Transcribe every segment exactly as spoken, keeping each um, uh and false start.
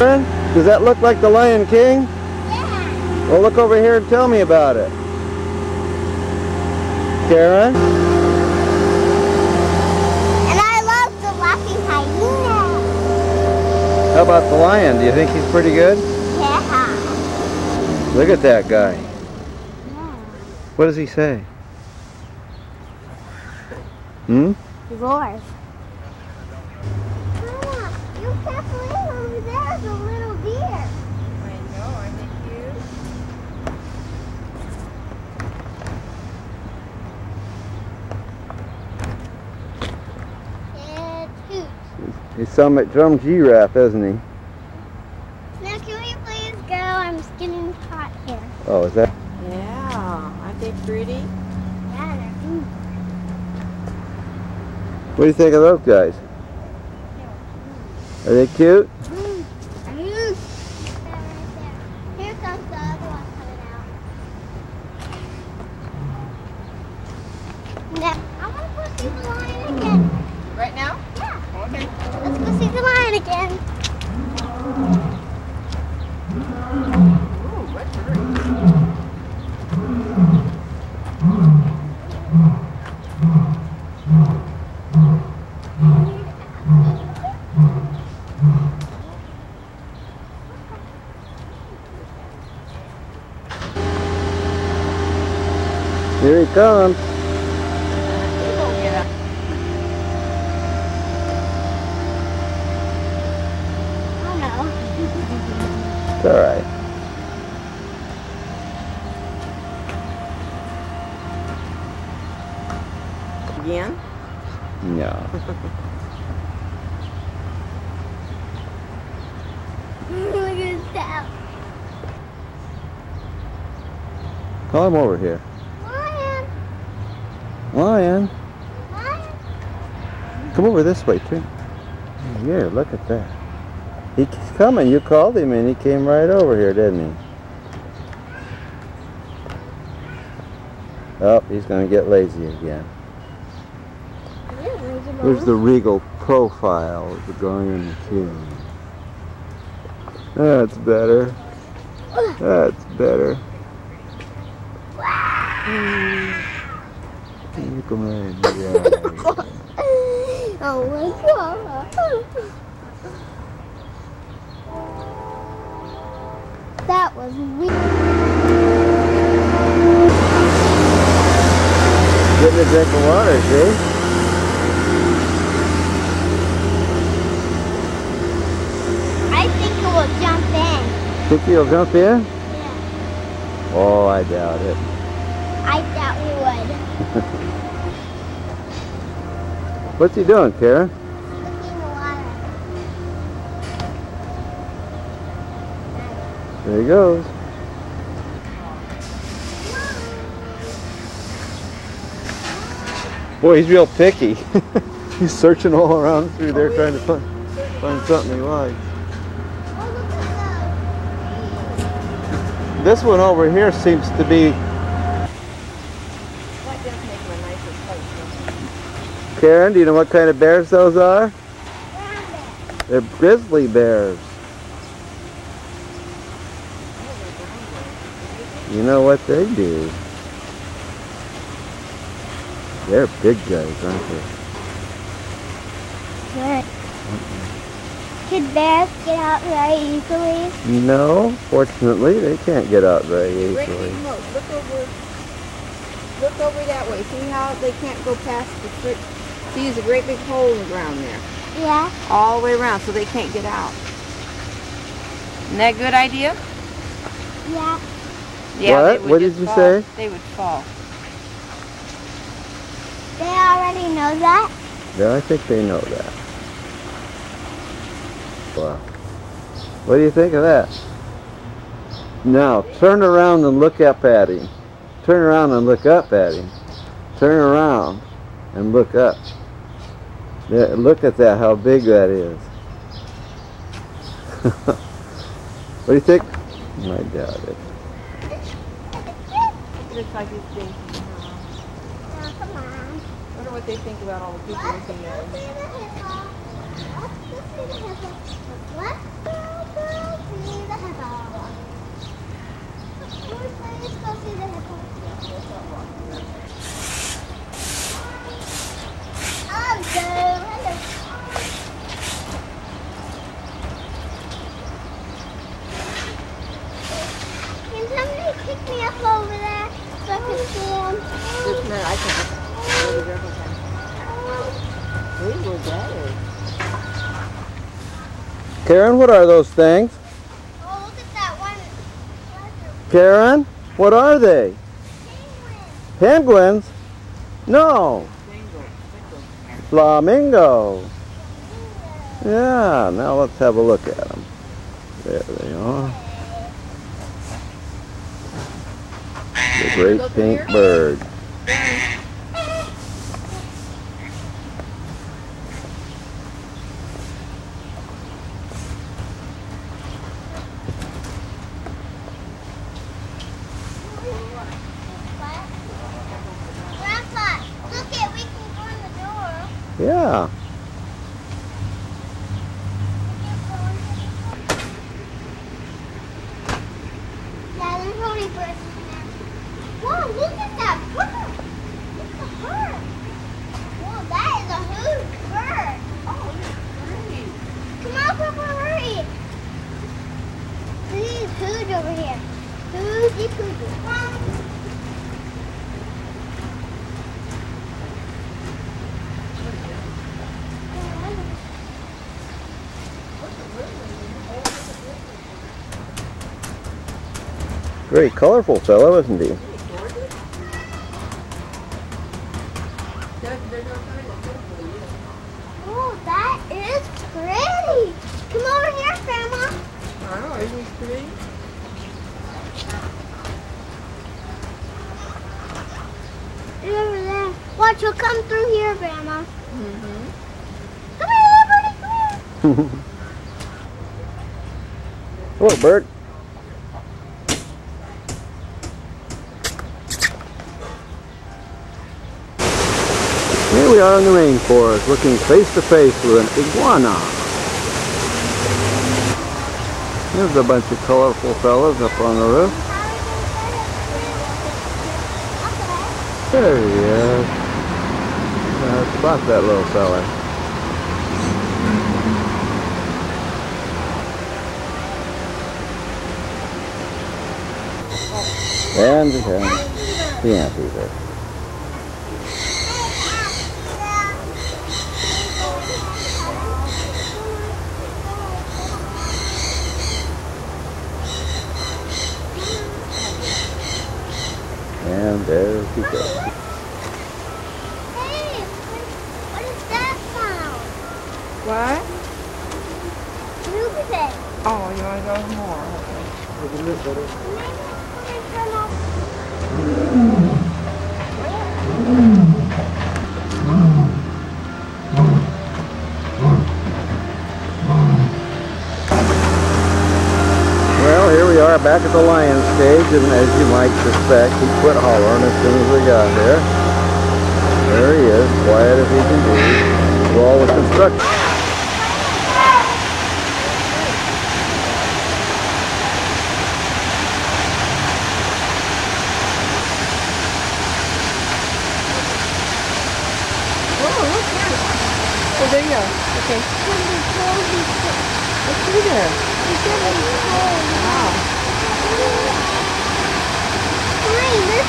Karen, does that look like the Lion King? Yeah. Well, look over here and tell me about it. Karen? And I love the laughing hyena. How about the lion? Do you think he's pretty good? Yeah. Look at that guy. Yeah. What does he say? Hmm? He roars. Mama, you can't believe over there's a little deer. I know, aren't they cute? It's Hoot. He's some, some giraffe, isn't he? Now can we please go? I'm getting hot here. Oh, is that? Yeah, aren't they pretty? Yeah, they're mm. What do you think of those guys? Are they cute? Mm. Mm. They're right there. Here comes the other one coming out. Now, I want to go see the lion again. Right now? Yeah. Okay. Let's go see the lion again. Ooh, what's hurry? Here he comes. He won't get up. Oh no. It's all right. Again? No. Look at that. Call him over here. Lion. Lion, Lion. come over this way too. Here, look at that. He's coming. You called him and he came right over here, didn't he? Oh, he's going to get lazy again. Here's the regal profile of the Lion King. That's better. That's better. You come right here. Oh my god. That was weird. Getting a drink of water, see? I think it will jump in. Think he'll jump in? Yeah. Oh, I doubt it. I doubt we would. What's he doing, Karen? Looking in the water. There he goes. Boy, he's real picky. He's searching all around through there trying to find, find something he likes. Oh, look at This one over here seems to be... That does make him a nicer place, doesn't Karen, do you know what kind of bears those are? those. Brown bear. They're grizzly bears. You know what they do? They're big guys, aren't they? Good. Could bears get out very easily? No, fortunately, they can't get out very Great easily. big moat. Look over, look over that way. See how they can't go past the tree? See, there's a great big hole in the ground there. Yeah. All the way around so they can't get out. Isn't that a good idea? Yeah. Yeah, What? they would What just did you fall. say? They would fall. They already know that? Yeah, I think they know that. Wow. What do you think of that? Now, turn around and look up at him. Turn around and look up at him. Turn around and look up. Yeah, look at that, how big that is. What do you think? I doubt it. It looks like it's big. Oh, come on. I wonder what they think about all the people looking at Let's them. see the hippo. Let's see the hippo. Let's go, go. Let's go see the hippo. Oh, hello. Can somebody pick me up over there so I can see him? Just a minute, I can. Hey, what's that? Karen, what are those things? Oh, look at that one. Karen, what are they? Penguins? No. Flamingo. Yeah, now let's have a look at them. There they are. The great pink bird. Grandpa, look it, we can go in the door. Yeah. Yeah, there's only birds in there. Whoa, look at that bird. Look at her. Whoa, that is a huge bird. Oh, hurry. Come on, Papa, hurry. This is huge over here. Huge, huge. Very colorful fellow, isn't he? Oh, that is pretty. Come over here, Grandma. Oh, isn't he pretty? Look over there. Watch, he'll come through here, Grandma. Mm-hmm. Come here, little birdie, come here. Hello, bird. Here we are in the rainforest, looking face to face with an iguana. There's a bunch of colorful fellas up on the roof. There he is. Uh, spot that little fella. And uh, the anteater. And there he goes. Hey, what is that sound? What? Look at it. Oh, you want to go more? Okay. Maybe it's coming from up. Well, here we are back at the lion stage, and as you might suspect, he quit hollering as soon as we got there. There he is, quiet as he can be, with all the construction. Oh, look there. Oh, there you go. Okay. Let's see there. Wow. Fine, this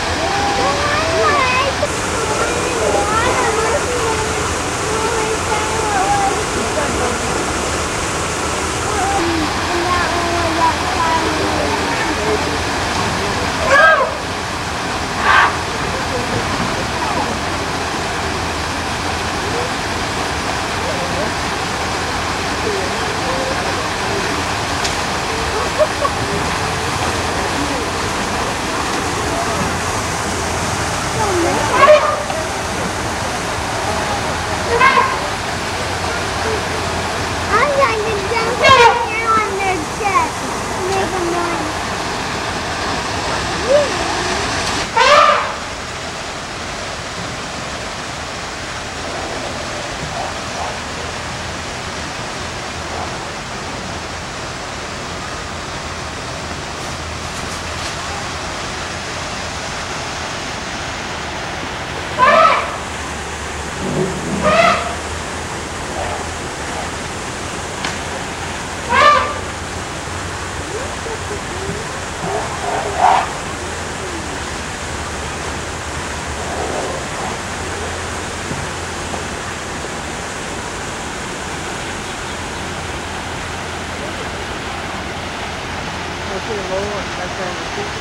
That's right.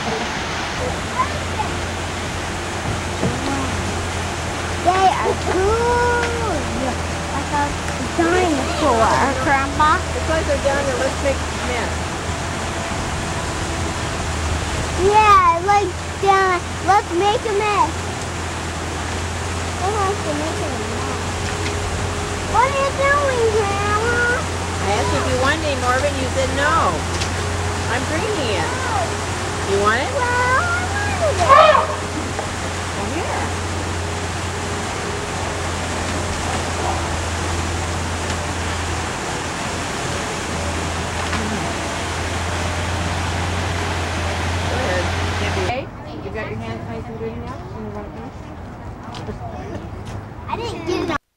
They are cool. Like a dinosaur, Grandpa. Looks like they're down there. Let's make a mess. Yeah, like down. Let's make a mess. Let's make a mess. What are you doing, Grandma? I asked if you wanted any more of it, and you said no. I'm bringing it. You want it?